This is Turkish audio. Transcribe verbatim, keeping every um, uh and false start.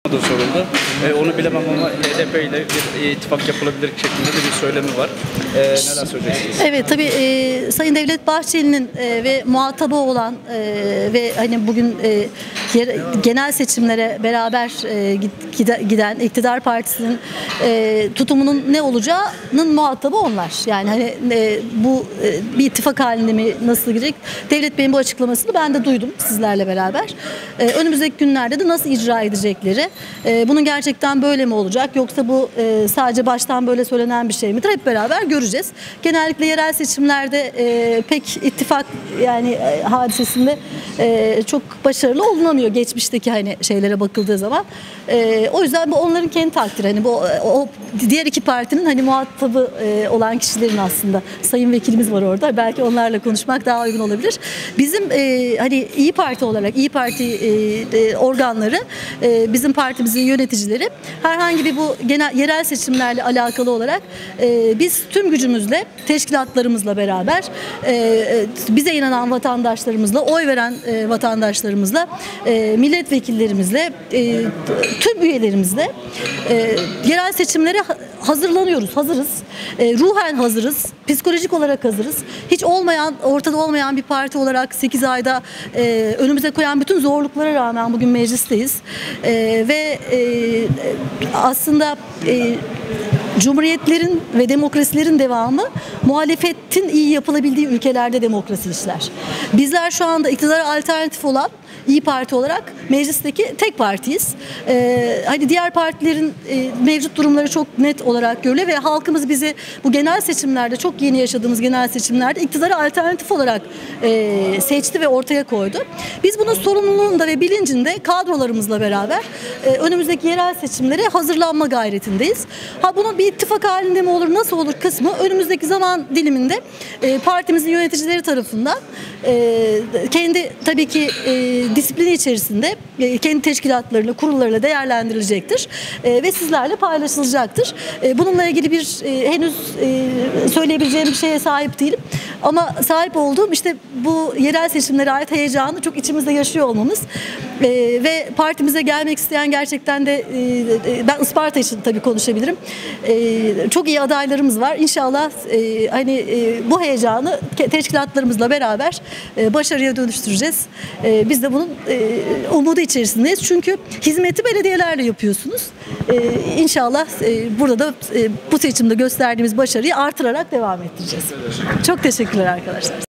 da soruldu. E, onu bilemem ama H D P ile bir ittifak yapılabilir şeklinde de bir söylemi var. E, neler söyleyeceksiniz? Evet, tabii e, Sayın Devlet Bahçeli'nin e, ve muhatabı olan e, ve hani bugün e, yer, genel seçimlere beraber e, gide, giden iktidar partisinin e, tutumunun ne olacağının muhatabı onlar. Yani hani e, bu e, bir ittifak halinde mi, nasıl girecek? Devlet Bey'in bu açıklamasını ben de duydum sizlerle beraber. E, önümüzdeki günlerde de nasıl icra edecekleri, e, bunun gerçekten böyle mi olacak yoksa bu e, sadece baştan böyle söylenen bir şey midir? Hep beraber göreceğiz. Genellikle yerel seçimlerde e, pek ittifak yani e, hadisesinde e, çok başarılı olunamıyor geçmişteki hani şeylere bakıldığı zaman. E, o yüzden bu onların kendi takdiri. Hani bu o diğer iki partinin hani muhatabı e, olan kişilerin aslında. Sayın vekilimiz var orada. Belki onlarla konuşmak daha uygun olabilir. Bizim e, hani İyi Parti olarak İyi Parti e, e, organları, e, bizim partimizin yöneticileri herhangi bir bu genel yerel seçimlerle alakalı olarak e, biz tüm gücümüzle, teşkilatlarımızla beraber e, bize inanan vatandaşlarımızla, oy veren e, vatandaşlarımızla, e, milletvekillerimizle, e, tüm üyelerimizle e, yerel seçimlere hazırlanıyoruz, hazırız. E, ruhen hazırız, psikolojik olarak hazırız. Hiç olmayan, ortada olmayan bir parti olarak sekiz ayda e, önümüze koyan bütün zorluklara rağmen bugün meclisteyiz. E, ve e, aslında e, Cumhuriyetlerin ve demokrasilerin devamı muhalefetin iyi yapılabildiği ülkelerde demokrasi işler. Bizler şu anda iktidara alternatif olan İyi Parti olarak meclisteki tek partiyiz. Ee, hani diğer partilerin e, mevcut durumları çok net olarak görülüyor ve halkımız bizi bu genel seçimlerde, çok yeni yaşadığımız genel seçimlerde iktidara alternatif olarak e, seçti ve ortaya koydu. Biz bunun sorumluluğunda ve bilincinde kadrolarımızla beraber e, önümüzdeki yerel seçimlere hazırlanma gayretindeyiz. Ha bunun bir ittifak halinde mi olur, nasıl olur kısmı önümüzdeki zaman diliminde e, partimizin yöneticileri tarafından e, kendi tabii ki e, disiplini içerisinde e, kendi teşkilatlarıyla, kurullarıyla değerlendirilecektir e, ve sizlerle paylaşılacaktır. E, bununla ilgili bir e, henüz e, söyleyebileceğim bir şeye sahip değilim. Ama sahip olduğum işte bu yerel seçimlere ait heyecanı çok içimizde yaşıyor olmamız e, ve partimize gelmek isteyen gerçekten de e, ben Isparta için tabii konuşabilirim. E, çok iyi adaylarımız var. İnşallah e, hani e, bu heyecanı teşkilatlarımızla beraber e, başarıya dönüştüreceğiz. E, biz de bunun e, umudu içerisindeyiz. Çünkü hizmeti belediyelerle yapıyorsunuz. E, İnşallah e, burada da e, bu seçimde gösterdiğimiz başarıyı artırarak devam ettireceğiz. Çok teşekkürler arkadaşlar.